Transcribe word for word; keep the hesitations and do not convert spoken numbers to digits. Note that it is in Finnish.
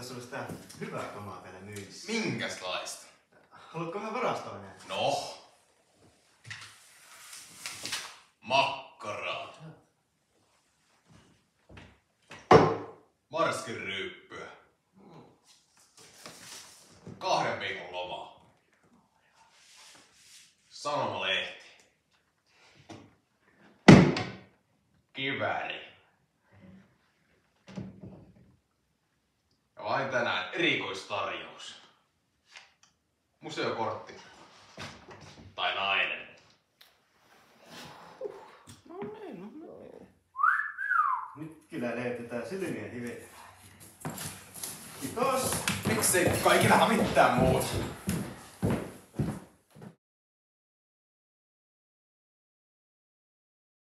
sulle sitä hyvää kamaa täällä myynnissä. Minkäslaista? Haluatko vähän varastoa enää? No. Makkaraa. Marskin ryyppyä. Kahden viikon loma. Sanomalehti. Kivääri. Ja vain tänään erikoistarjous. Museokortti. Tai nainen. No niin, no niin. Nyt kyllä löytetään silmien hiveitä. Kiitos! Miksei kaikilla mitään muuta?